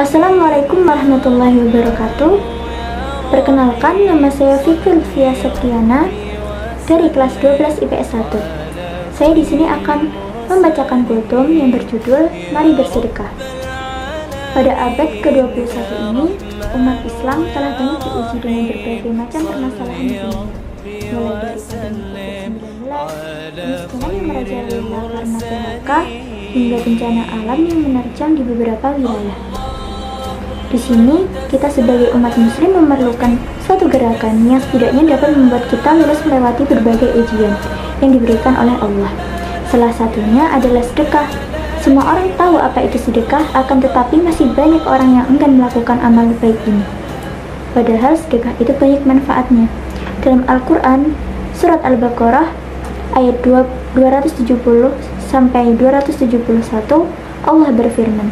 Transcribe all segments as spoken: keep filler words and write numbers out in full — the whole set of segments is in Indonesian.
Assalamualaikum warahmatullahi wabarakatuh. Perkenalkan, nama saya Fikri Lutfia Septiana dari kelas dua belas I P S satu. Saya di sini akan membacakan kultum yang berjudul Mari Bersedekah. Pada abad ke dua puluh satu ini, umat Islam telah banyak diuji dengan berbagai macam permasalahan di dunia, mulai dari pandemi covid sembilan belas, kemiskinan yang merajalela karena P H K, hingga bencana alam yang menerjang di beberapa wilayah. Di sini, kita sebagai umat muslim memerlukan suatu gerakan yang setidaknya dapat membuat kita lulus melewati berbagai ujian yang diberikan oleh Allah. Salah satunya adalah sedekah. Semua orang tahu apa itu sedekah, akan tetapi masih banyak orang yang enggan melakukan amal baik ini. Padahal sedekah itu banyak manfaatnya. Dalam Al-Quran, surat Al-Baqarah ayat dua ratus tujuh puluh sampai dua ratus tujuh puluh satu, Allah berfirman,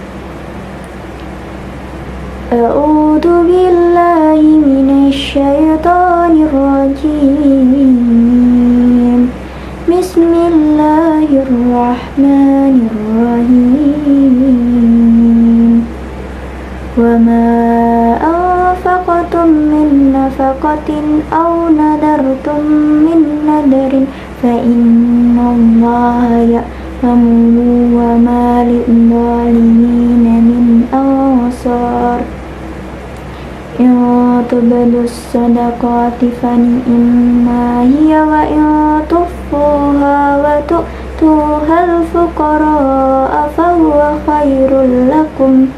A'udzu billahi minasy syaithanir rajim. Bismillahirrahmanirrahim. Wa ma anfaqtum min nafaqatin aw nadartum min nadarin fa innallaha ya'lamu wa ma lil-zalimina min ansar. In tubdus sadaqati fa ni'ma hiya wa in tukhfuha wa tu'tuhal fuqara'a fa huwa khairul lakum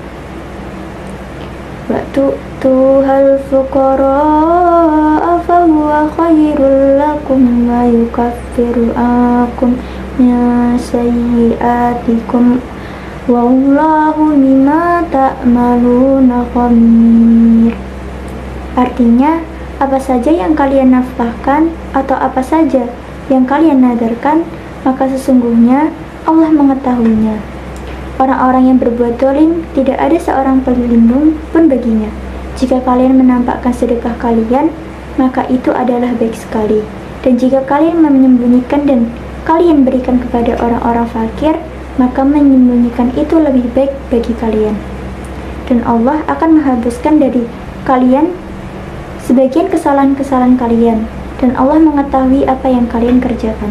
wa tu'tuhal fuqara'a fa huwa khairul lakum wa yukaffiru ankum min sayyi'atikum wallahu bima ta'maluna khabir. Artinya, apa saja yang kalian nafkahkan atau apa saja yang kalian nadarkan, maka sesungguhnya Allah mengetahuinya. Orang-orang yang berbuat zalim, tidak ada seorang pelindung pun baginya. Jika kalian menampakkan sedekah kalian, maka itu adalah baik sekali. Dan jika kalian menyembunyikan dan kalian berikan kepada orang-orang fakir, maka menyembunyikan itu lebih baik bagi kalian. Dan Allah akan menghapuskan dari kalian sebagian kesalahan-kesalahan kalian, dan Allah mengetahui apa yang kalian kerjakan.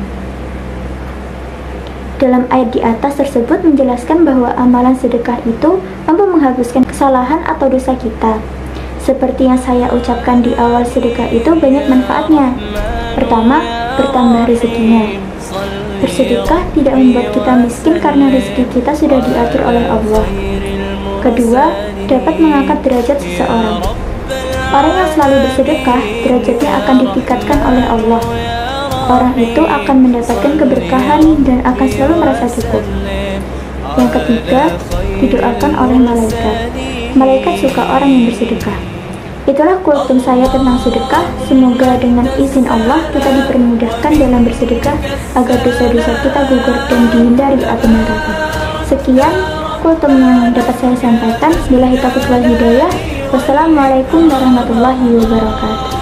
Dalam ayat di atas tersebut menjelaskan bahwa amalan sedekah itu mampu menghapuskan kesalahan atau dosa kita. Seperti yang saya ucapkan di awal, sedekah itu banyak manfaatnya. Pertama, bertambah rezekinya. Bersedekah tidak membuat kita miskin karena rezeki kita sudah diatur oleh Allah. Kedua, dapat mengangkat derajat seseorang. Orang yang selalu bersedekah, derajatnya akan ditingkatkan oleh Allah. Orang itu akan mendapatkan keberkahan dan akan selalu merasa cukup. Yang ketiga, didoakan oleh malaikat. Malaikat suka orang yang bersedekah. Itulah kultum saya tentang sedekah. Semoga dengan izin Allah kita dipermudahkan dalam bersedekah agar dosa-dosa kita gugur dan dihindari api neraka. Sekian kultum yang dapat saya sampaikan. Billahi taufiq wal hidayah. Wassalamualaikum warahmatullahi wabarakatuh.